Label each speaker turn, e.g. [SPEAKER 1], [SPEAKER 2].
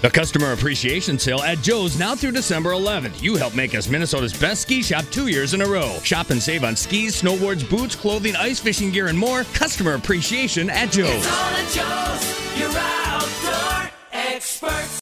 [SPEAKER 1] The Customer Appreciation Sale at Joe's now through December 11th. You helped make us Minnesota's best ski shop 2 years in a row. Shop and save on skis, snowboards, boots, clothing, ice fishing gear, and more. Customer Appreciation at Joe's.
[SPEAKER 2] It's all at Joe's, your outdoor experts.